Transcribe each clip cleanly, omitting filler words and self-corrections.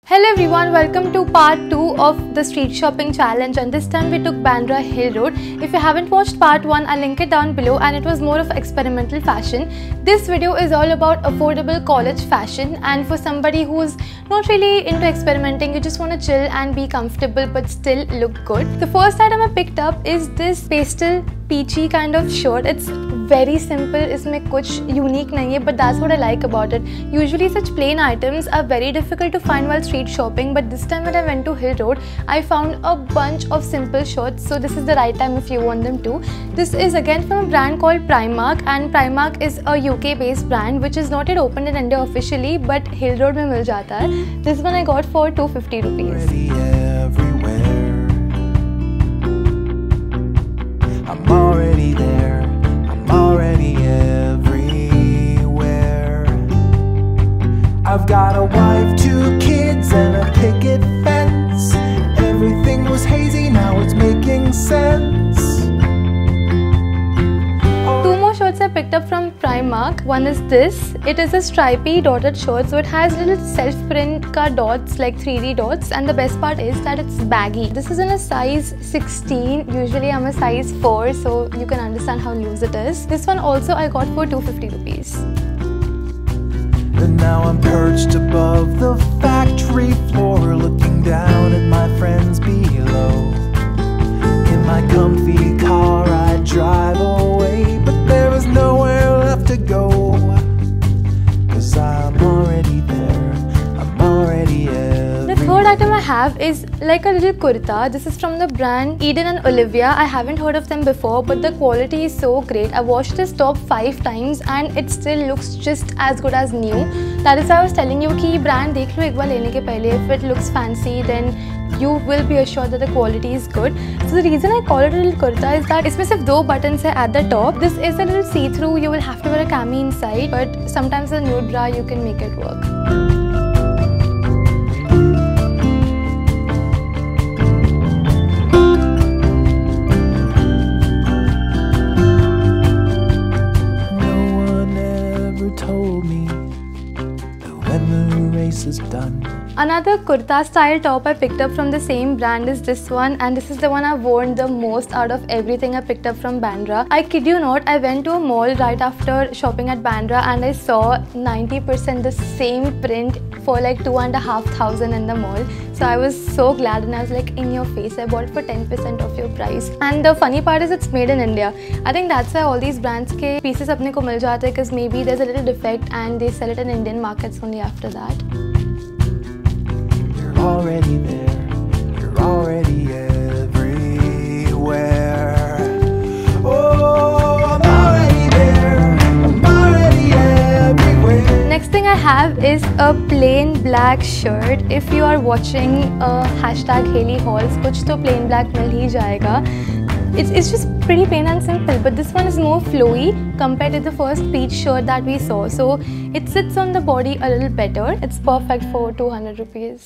Hello everyone, welcome to part 2 of the street shopping challenge, and this time we took Bandra Hill Road. If you haven't watched part 1, I'll link it down below, and it was more of experimental fashion. This video is all about affordable college fashion, and for somebody who's not really into experimenting, you just want to chill and be comfortable but still look good. The first item I picked up is this pastel peachy kind of shirt. It's very simple, इसमें कुछ unique नहीं है, but that's what I like about it. Usually such plain items are very difficult to find while street shopping, but this time when I went to Hill Road, I found a bunch of simple shirts, so this is the right time if you want them too. This is again from a brand called Primark, and Primark is a UK based brand which is not yet opened in India officially, but Hill Road में मिल जाता है. This one I got for 250 rupees. I'm already there, I'm already everywhere. I've got a wife, 2 kids and a picket fence. Everything was hazy, now it's making sense. Two more shirts I picked up from Primark. One is this. It is a stripy dotted shirt, so it has little self-print ka dots, like 3D dots, and the best part is that it's baggy. This is in a size 16. Usually I'm a size 4, so you can understand how loose it is. This one also I got for 250 rupees. And now I'm perched above the factory floor, looking down at my friends below. In my comfy car I drive away, but there is nowhere left to go. 'Cause I'm already there, I'm already everywhere. The third item I have is like a little kurta. This is from the brand Eden and Olivia. I haven't heard of them before, but the quality is so great. I washed this top 5 times and it still looks just as good as new. That is why I was telling you कि brand देख लो एक बार लेने के पहले. If it looks fancy, then you will be assured that the quality is good. So the reason I call it a little kurta is that इसमें सिर्फ 2 buttons है at the top. This is a little see-through. You will have to wear a cami inside, but sometimes a nude bra you can make it work. Is done. Another kurta style top I picked up from the same brand is this one, and this is the one I've worn the most out of everything I picked up from Bandra. I kid you not, I went to a mall right after shopping at Bandra and I saw 90% the same print for like 2,500 in the mall. So I was so glad, and I was like, in your face, I bought it for 10% of your price. And the funny part is it's made in India. I think that's why all these brands ke pieces apne ko mil jate, because maybe there's a little defect and they sell it in Indian markets only after that. You're already there, you're already everywhere. Oh, I'm already there, I'm already everywhere. Next thing I have is a plain black shirt. If you are watching hashtag Haley Hauls, kuch to plain black mil hi jayega. It's just pretty plain and simple, but this one is more flowy compared to the first peach shirt that we saw. So it sits on the body a little better. It's perfect for 200 rupees.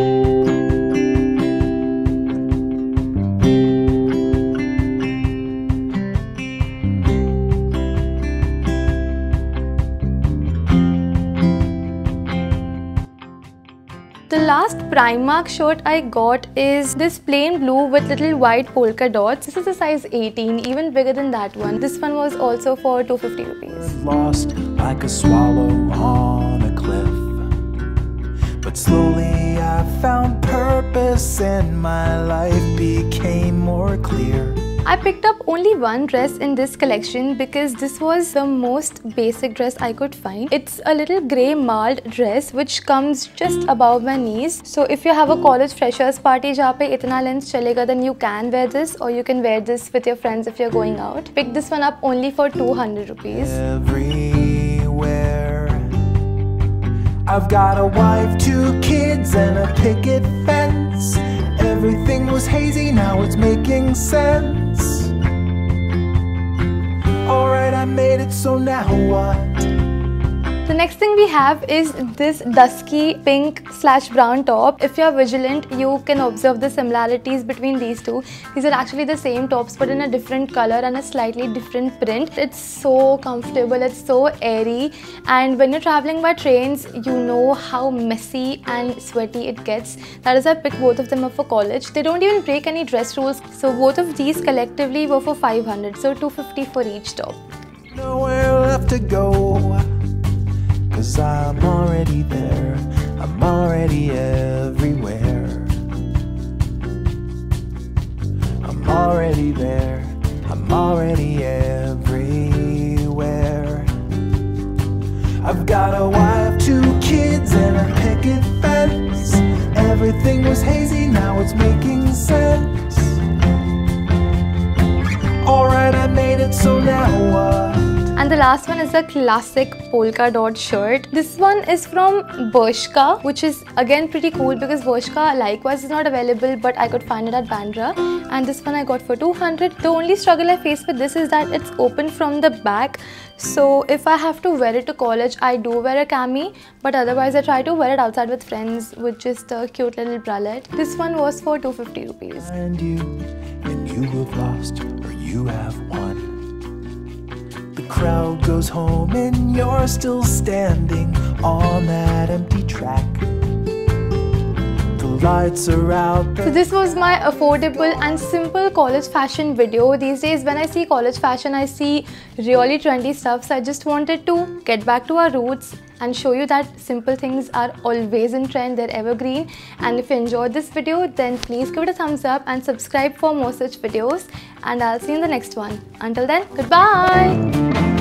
The last Primark shirt I got is this plain blue with little white polka dots. This is a size 18, even bigger than that one. This one was also for 250 rupees. Lost like a swallow on a cliff, but slowly I found purpose and my life became more clear. I picked up only one dress in this collection because this was the most basic dress I could find. It's a little grey marled dress which comes just above my knees. So if you have a college freshers party जहाँ पे इतना length चलेगा, then you can wear this, or you can wear this with your friends if you're going out. Pick this one up only for 200 rupees. Everywhere. I've got a wife, 2 kids and a picket fence. Everything was hazy, now it's making sense. Alright, I made it, so now what? The next thing we have is this dusky pink / brown top. If you are vigilant, you can observe the similarities between these two. These are actually the same tops but in a different color and a slightly different print. It's so comfortable, it's so airy, and when you're traveling by trains, you know how messy and sweaty it gets. That is why I picked both of them up for college. They don't even break any dress rules. So both of these collectively were for 500, so 250 for each top. Nowhere left to go, 'cause I'm already there, I'm already everywhere. I'm already there, I'm already everywhere. I've got a wife, 2 kids and a picket fence. Everything was hazy, now it's making sense. Alright, I made it, so now what? And the last one is a classic polka dot shirt. This one is from Bershka, which is again pretty cool because Bershka likewise is not available, but I could find it at Bandra. And this one I got for 200. The only struggle I face with this is that it's open from the back. So if I have to wear it to college, I do wear a cami, but otherwise I try to wear it outside with friends with just a cute little bralette. This one was for 250 rupees. And you have lost or you have won. The crowd goes home and you're still standing on that empty track. The lights are out. So this was my affordable and simple college fashion video. These days when I see college fashion, I see really trendy stuff. So I just wanted to get back to our roots and show you that simple things are always in trend, they're evergreen. And if you enjoyed this video, then please give it a thumbs up and subscribe for more such videos. And I'll see you in the next one. Until then, goodbye!